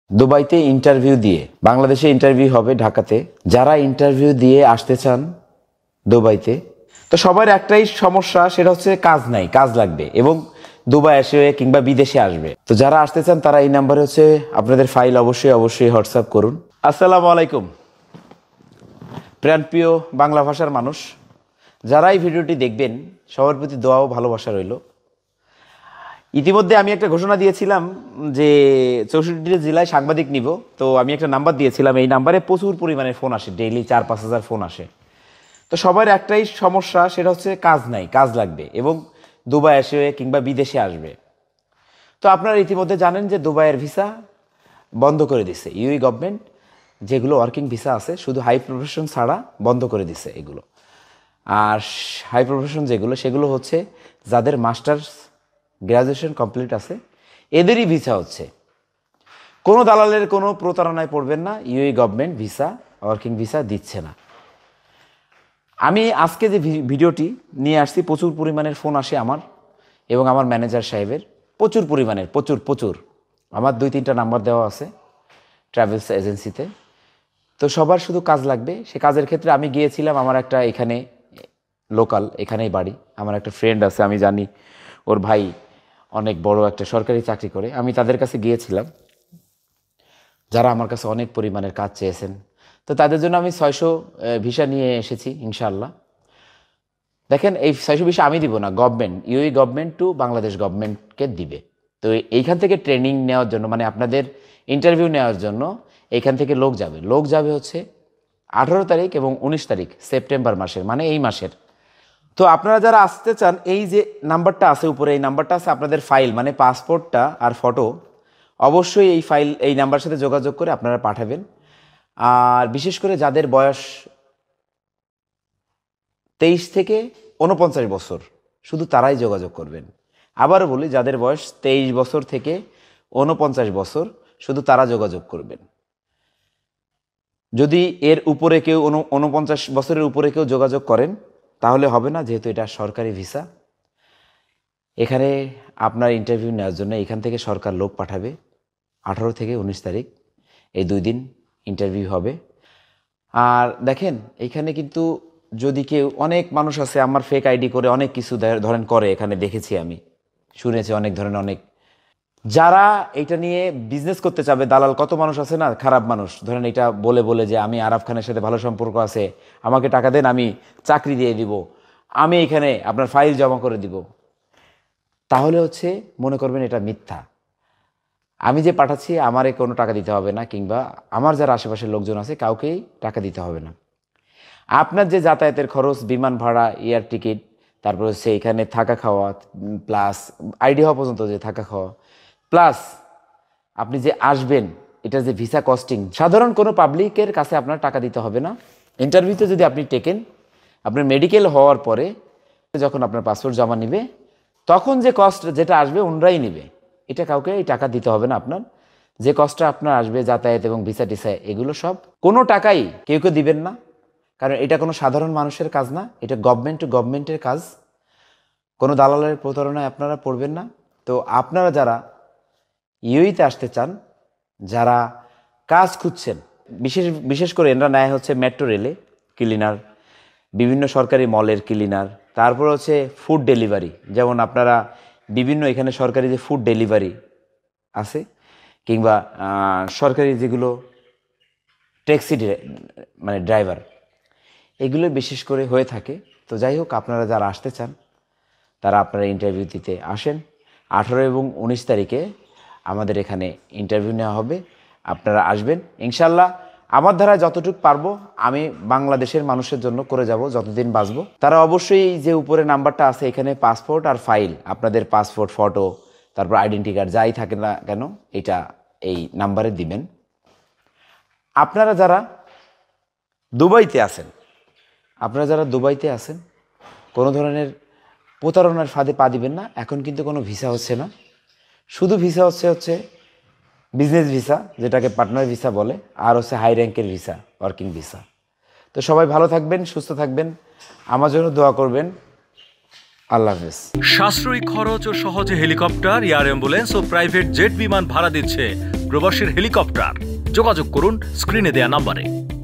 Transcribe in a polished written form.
দুবাইতে ইন্টারভিউ দিয়ে, বাংলাদেশে ইন্টারভিউ হবে ঢাকাতে, যারা ইন্টারভিউ দিয়ে আসতে চান দুবাইতে, তো সবার একটাই সমস্যা, সেটা হচ্ছে কাজ নাই, কাজ লাগবে এবং দুবাই এসে কিংবা বিদেশে আসবে। তো যারা আসতে চান তারা এই নাম্বারে হচ্ছে আপনাদের ফাইল অবশ্যই হোয়াটসঅ্যাপ করুন। আসসালামু আলাইকুম প্রাণপ্রিয় বাংলা ভাষার মানুষ, যারা এই ভিডিওটি দেখবেন সবার প্রতি দোয়া ও ভালোবাসা রইল। ইতিমধ্যে আমি একটা ঘোষণা দিয়েছিলাম যে 64 জেলায় সাংবাদিক নিব, তো আমি একটা নাম্বার দিয়েছিলাম, এই নাম্বারে প্রচুর পরিমাণে ফোন আসে, ডেইলি 4-5 হাজার ফোন আসে। তো সবার একটাই সমস্যা, সেটা হচ্ছে কাজ নাই, কাজ লাগবে এবং দুবাই এসে কিংবা বিদেশে আসবে। তো আপনারা ইতিমধ্যে জানেন যে দুবাইয়ের ভিসা বন্ধ করে দিছে ইউএই গভর্নমেন্ট, যেগুলো ওয়ার্কিং ভিসা আছে শুধু হাই প্রফেশন ছাড়া বন্ধ করে দিছে এগুলো। আর হাই প্রফেশন যেগুলো, সেগুলো হচ্ছে যাদের মাস্টার্স গ্র্যাজুয়েশন কমপ্লিট আছে এদেরই ভিসা হচ্ছে। কোনো দালালের কোনো প্রতারণায় পড়বেন না, UAE government visa working visa দিচ্ছে না। আমি আজকে যে ভিডিওটি নিয়ে আসছি, প্রচুর পরিমাণের ফোন আসে আমার এবং আমার ম্যানেজার সাহেবের, প্রচুর পরিমাণের, প্রচুর। আমার 2-3টা নাম্বার দেওয়া আছে ট্রাভেলস এজেন্সিতে। তো সবার শুধু কাজ লাগবে, সে কাজের ক্ষেত্রে আমি গিয়েছিলাম, আমার একটা এখানে লোকাল, এখানেই বাড়ি, আমার একটা ফ্রেন্ড আছে, আমি জানি ওর ভাই অনেক বড় একটা সরকারি চাকরি করে, আমি তাদের কাছে গিয়েছিলাম, যারা আমার কাছে অনেক পরিমাণের কাজ চেয়েছেন। তো তাদের জন্য আমি 600 ভিসা নিয়ে এসেছি ইনশাআল্লাহ। দেখেন, এই 600 ভিসা আমি দিব না, government, UAE government to Bangladesh গভর্নমেন্টকে দিবে। তো এইখান থেকে ট্রেনিং নেওয়ার জন্য, মানে আপনাদের ইন্টারভিউ নেওয়ার জন্য এইখান থেকে লোক যাবে হচ্ছে 18 তারিখ এবং 19 তারিখ সেপ্টেম্বর মাসের, মানে এই মাসের। তো আপনারা যারা আসতে চান, এই যে নাম্বারটা আছে উপরে, এই নাম্বারটা আছে আপনাদের ফাইল, মানে পাসপোর্টটা আর ফটো, অবশ্যই এই ফাইল এই নাম্বারের সাথে যোগাযোগ করে আপনারা পাঠাবেন। আর বিশেষ করে যাদের বয়স 23 থেকে 49 বছর, শুধু তারাই যোগাযোগ করবেন। আবারও বলি, যাদের বয়স 23 বছর থেকে 49 বছর, শুধু তারা যোগাযোগ করবেন। যদি এর উপরে কেউ 49 বছরের উপরে কেউ যোগাযোগ করেন তাহলে হবে না, যেহেতু এটা সরকারি ভিসা। এখানে আপনার ইন্টারভিউ নেওয়ার জন্য এখান থেকে সরকার লোক পাঠাবে। 18 থেকে 19 তারিখ এই 2 দিন ইন্টারভিউ হবে। আর দেখেন, এইখানে কিন্তু যদি কেউ, অনেক মানুষ আছে আমার ফেক আইডি করে অনেক কিছু ধরেন করে, এখানে দেখেছি, আমি শুনেছি অনেক ধরনের, অনেক যারা এটা নিয়ে বিজনেস করতে চাবে, দালাল কত মানুষ আছে না, খারাপ মানুষ, ধরেন এটা বলে যে আমি আরাফ খানের সাথে ভালো সম্পর্ক আছে, আমাকে টাকা দেন, আমি চাকরি দিয়ে দিব, আমি এখানে আপনার ফাইল জমা করে দিব, তাহলে হচ্ছে মনে করবেন এটা মিথ্যা। আমি যে পাঠাচ্ছি আমারে কোনো টাকা দিতে হবে না, কিংবা আমার যারা আশেপাশের লোকজন আছে কাউকেই টাকা দিতে হবে না। আপনার যে যাতায়াতের খরচ, বিমান ভাড়া, এয়ার টিকিট, তারপর হচ্ছে এখানে থাকা খাওয়া, প্লাস আইডি হওয়া পর্যন্ত যে থাকা খাওয়া, প্লাস আপনি যে আসবেন, এটা যে ভিসা কস্টিং, সাধারণ কোনো পাবলিকের কাছে আপনার টাকা দিতে হবে না। ইন্টারভিউতে যদি আপনি টেকেন, আপনার মেডিকেল হওয়ার পরে যখন আপনার পাসপোর্ট জমা নিবে, তখন যে কস্ট যেটা আসবে ওনরাই নেবে, এটা কাউকে এই টাকা দিতে হবে না। আপনার যে কস্টটা আপনার আসবে যাতায়াত এবং ভিসা টিসা, এগুলো সব কোনো টাকাই কেউ দিবেন না, কারণ এটা কোনো সাধারণ মানুষের কাজ না, এটা গভর্নমেন্ট টু গভর্নমেন্টের কাজ। কোনো দালালের প্রতারণায় আপনারা পড়বেন না। তো আপনারা যারা ইউএইতে আসতে চান, যারা কাজ খুঁজছেন, বিশেষ করে এরা নেয় হচ্ছে মেট্রো রেলে ক্লিনার, বিভিন্ন সরকারি মলের ক্লিনার, তারপর হচ্ছে ফুড ডেলিভারি, যেমন আপনারা বিভিন্ন এখানে সরকারি যে ফুড ডেলিভারি আছে, কিংবা সরকারি যেগুলো ট্যাক্সি মানে ড্রাইভার, এগুলো বিশেষ করে হয়ে থাকে। তো যাই হোক, আপনারা যারা আসতে চান তারা আপনারা ইন্টারভিউ দিতে আসেন। 18 এবং 19 তারিখে আমাদের এখানে ইন্টারভিউ নেওয়া হবে, আপনারা আসবেন ইনশাল্লাহ। আমার দ্বারা যতটুকু পারবো আমি বাংলাদেশের মানুষের জন্য করে যাব, যতদিন বাঁচবো। তারা অবশ্যই যে উপরে নাম্বারটা আছে, এখানে পাসপোর্ট আর ফাইল, আপনাদের পাসপোর্ট, ফটো, তারপর আইডেন্টি কার্ড, যাই থাকে না কেন, এটা এই নাম্বারে দিবেন। আপনারা যারা দুবাইতে আছেন, কোনো ধরনের প্রতারণার ফাঁদে পা দিবেন না। এখন কিন্তু কোনো ভিসা হচ্ছে না, শুধু ভিসা হচ্ছে বিজনেস ভিসা, যেটাকে পার্টনার ভিসা বলে, আর হচ্ছে হাই র্যাঙ্কের ভিসা, ওয়ার্কিং ভিসা। তো সবাই ভালো থাকবেন, সুস্থ থাকবেন, আমার জন্য দোয়া করবেন। আল্লাহ হাফেজ। সাশ্রয়ী খরচ ও সহজে হেলিকপ্টার, এয়ার অ্যাম্বুলেন্স ও প্রাইভেট জেট বিমান ভাড়া দিচ্ছে প্রবাসীর হেলিকপ্টার। যোগাযোগ করুন স্ক্রিনে দেয়া নাম্বারে।